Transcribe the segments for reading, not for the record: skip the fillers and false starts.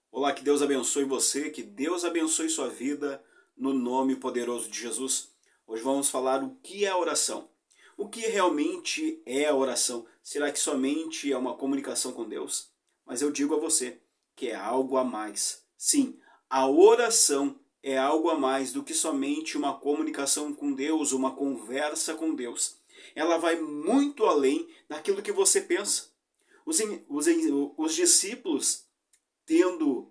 Olá, que Deus abençoe você, que Deus abençoe sua vida, no nome poderoso de Jesus. Hoje vamos falar o que é a oração. O que realmente é a oração? Será que somente é uma comunicação com Deus? Mas eu digo a você que é algo a mais. Sim, a oração é algo a mais do que somente uma comunicação com Deus, uma conversa com Deus. Ela vai muito além daquilo que você pensa. Os discípulos, tendo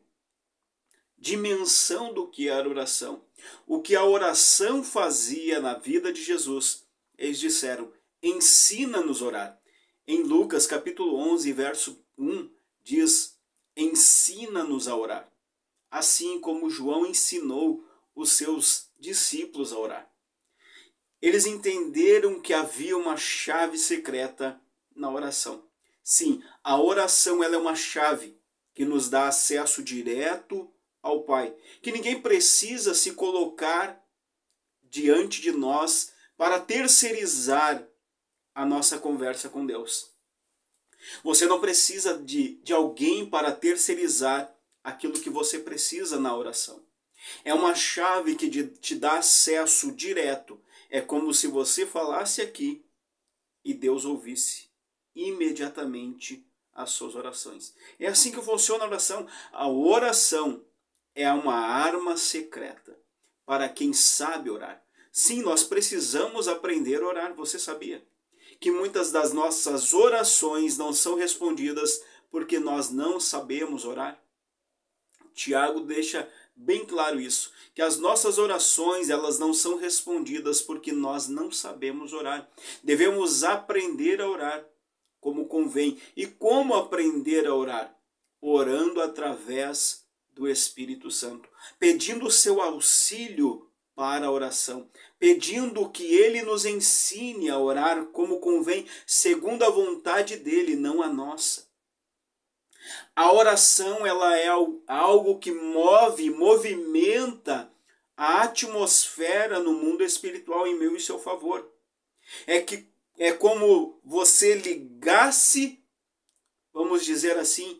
dimensão do que era oração, o que a oração fazia na vida de Jesus, eles disseram: ensina-nos a orar. Em Lucas capítulo 11, verso 1, diz: ensina-nos a orar, assim como João ensinou os seus discípulos a orar. Eles entenderam que havia uma chave secreta na oração. Sim, a oração ela é uma chave que nos dá acesso direto ao Pai, que ninguém precisa se colocar diante de nós para terceirizar a nossa conversa com Deus. Você não precisa de alguém para terceirizar aquilo que você precisa na oração. É uma chave que te dá acesso direto. É como se você falasse aqui e Deus ouvisse imediatamente as suas orações. É assim que funciona a oração. A oração é uma arma secreta para quem sabe orar. Sim, nós precisamos aprender a orar. Você sabia que muitas das nossas orações não são respondidas porque nós não sabemos orar? Tiago deixa bem claro isso, que as nossas orações elas não são respondidas porque nós não sabemos orar. Devemos aprender a orar como convém. E como aprender a orar? Orando através do Espírito Santo, pedindo o seu auxílio para a oração, pedindo que ele nos ensine a orar como convém, segundo a vontade dele, não a nossa. A oração ela é algo que movimenta a atmosfera no mundo espiritual em meu e seu favor. É como você ligasse, vamos dizer assim,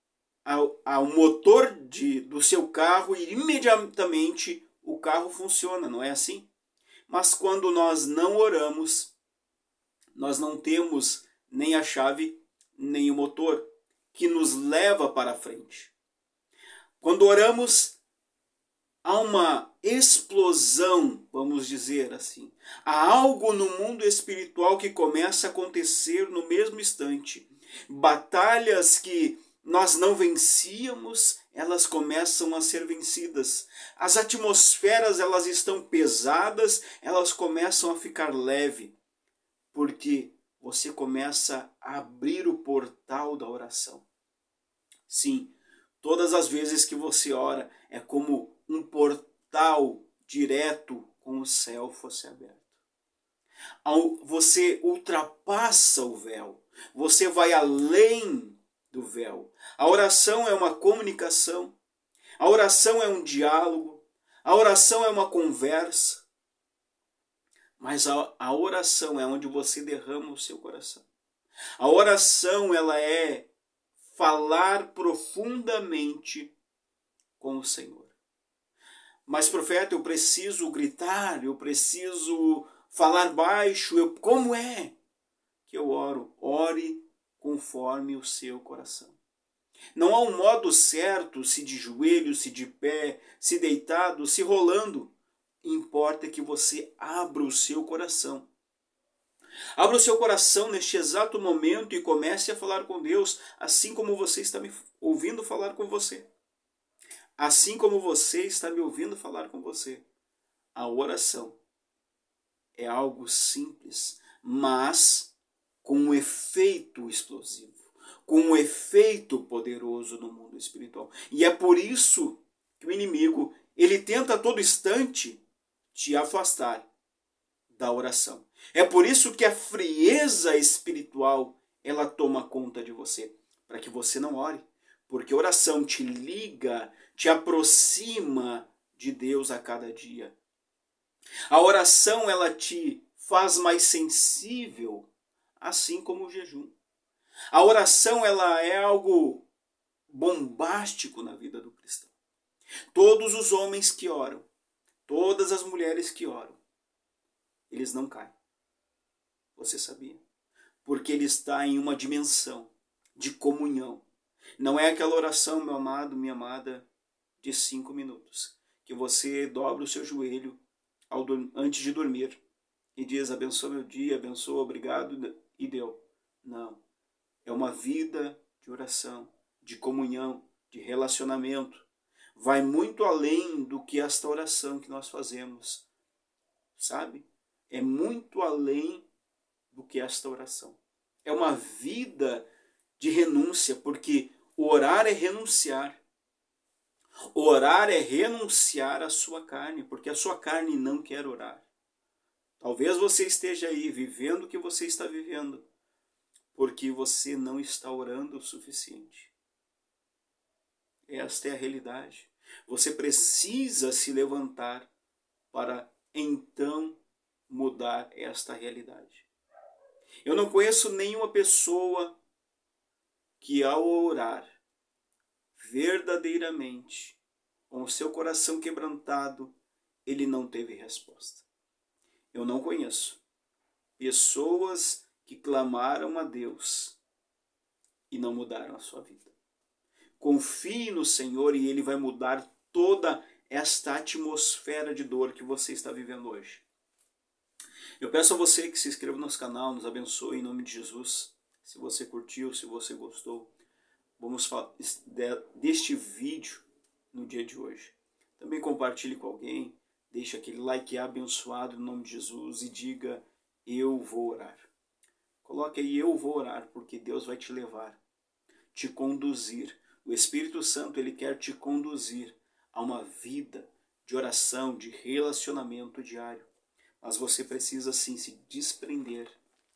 ao motor do seu carro e imediatamente o carro funciona, não é assim? Mas quando nós não oramos, nós não temos nem a chave, nem o motor que nos leva para frente. Quando oramos, há uma explosão, vamos dizer assim. Há algo no mundo espiritual que começa a acontecer no mesmo instante. Batalhas que nós não vencíamos, elas começam a ser vencidas. As atmosferas elas estão pesadas, elas começam a ficar leve, porque você começa a abrir o portal da oração. Sim, todas as vezes que você ora é como um portal direto com o céu fosse aberto. Você ultrapassa o véu, você vai além do véu. A oração é uma comunicação, a oração é um diálogo, a oração é uma conversa, mas a oração é onde você derrama o seu coração. A oração ela é falar profundamente com o Senhor. Mas, profeta, eu preciso gritar, eu preciso falar baixo. Como é que eu oro? Ore conforme o seu coração. Não há um modo certo, se de joelho, se de pé, se deitado, se rolando. Importa que você abra o seu coração. Abra o seu coração neste exato momento e comece a falar com Deus, assim como você está me ouvindo falar com você. Assim como você está me ouvindo falar com você. A oração é algo simples, mas com um efeito explosivo, com um efeito poderoso no mundo espiritual. E é por isso que o inimigo, ele tenta a todo instante te afastar da oração. É por isso que a frieza espiritual, ela toma conta de você, para que você não ore. Porque a oração te liga, te aproxima de Deus a cada dia. A oração, ela te faz mais sensível, assim como o jejum. A oração, ela é algo bombástico na vida do cristão. Todos os homens que oram, todas as mulheres que oram, eles não caem. Você sabia? Porque ele está em uma dimensão de comunhão. Não é aquela oração, meu amado, minha amada, de 5 minutos, que você dobra o seu joelho antes de dormir e diz, abençoa meu dia, abençoa, obrigado, e deu. Não. É uma vida de oração, de comunhão, de relacionamento. Vai muito além do que esta oração que nós fazemos, sabe? É muito além do que esta oração. É uma vida de renúncia, porque orar é renunciar. Orar é renunciar à sua carne, porque a sua carne não quer orar. Talvez você esteja aí vivendo o que você está vivendo, porque você não está orando o suficiente. Esta é a realidade. Você precisa se levantar para então mudar esta realidade. Eu não conheço nenhuma pessoa que ao orar verdadeiramente, com o seu coração quebrantado, ele não teve resposta. Eu não conheço pessoas que clamaram a Deus e não mudaram a sua vida. Confie no Senhor e Ele vai mudar toda esta atmosfera de dor que você está vivendo hoje. Eu peço a você que se inscreva no nosso canal, nos abençoe em nome de Jesus. Se você curtiu, se você gostou, vamos falar deste vídeo no dia de hoje. Também compartilhe com alguém, deixe aquele like abençoado em nome de Jesus e diga, eu vou orar. Coloque aí, eu vou orar, porque Deus vai te levar, te conduzir. O Espírito Santo, ele quer te conduzir a uma vida de oração, de relacionamento diário. Mas você precisa sim se desprender.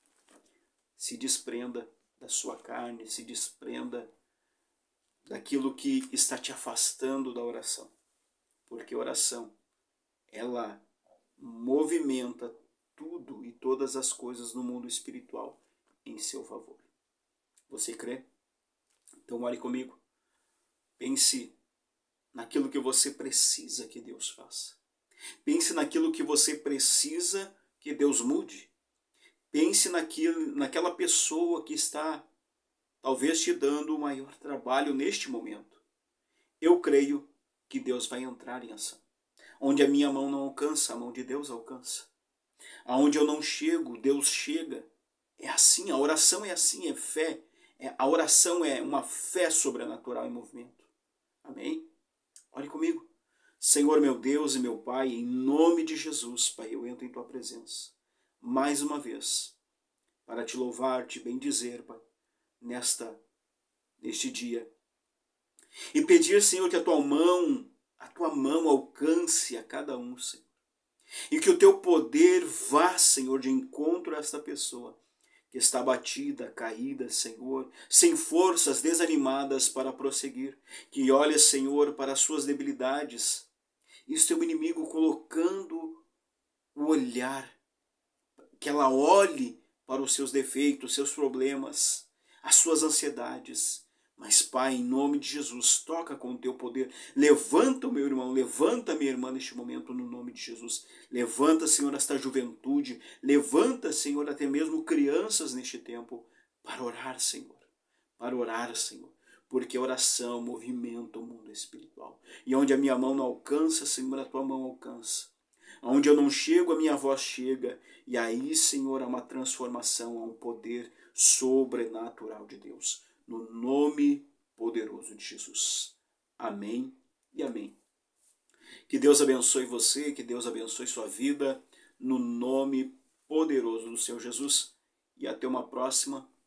Se desprenda da sua carne, se desprenda daquilo que está te afastando da oração. Porque a oração, ela movimenta tudo e todas as coisas no mundo espiritual em seu favor. Você crê? Então ore comigo. Pense naquilo que você precisa que Deus faça. Pense naquilo que você precisa que Deus mude. Pense naquela pessoa que está talvez te dando o maior trabalho neste momento. Eu creio que Deus vai entrar em ação. Onde a minha mão não alcança, a mão de Deus alcança. Aonde eu não chego, Deus chega. É assim, a oração é assim, é fé. A oração é uma fé sobrenatural em movimento. Amém? Ore comigo. Senhor meu Deus e meu Pai, em nome de Jesus, Pai, eu entro em Tua presença. Mais uma vez, para Te louvar, Te bendizer, Pai, neste dia. E pedir, Senhor, que a Tua mão alcance a cada um, Senhor. E que o Teu poder vá, Senhor, de encontro a esta pessoa que está abatida, caída, Senhor, sem forças, desanimadas para prosseguir. Que olhe, Senhor, para as suas debilidades. Isso é o inimigo colocando o olhar. Que ela olhe para os seus defeitos, seus problemas, as suas ansiedades. Mas, Pai, em nome de Jesus, toca com o Teu poder. Levanta o meu irmão, levanta a minha irmã neste momento, no nome de Jesus. Levanta, Senhor, esta juventude. Levanta, Senhor, até mesmo crianças neste tempo, para orar, Senhor. Para orar, Senhor. Porque a oração movimenta o mundo espiritual. E onde a minha mão não alcança, Senhor, a Tua mão alcança. Onde eu não chego, a minha voz chega. E aí, Senhor, há uma transformação, há um poder sobrenatural de Deus. No nome poderoso de Jesus. Amém e amém. Que Deus abençoe você, que Deus abençoe sua vida, no nome poderoso do Senhor Jesus. E até uma próxima.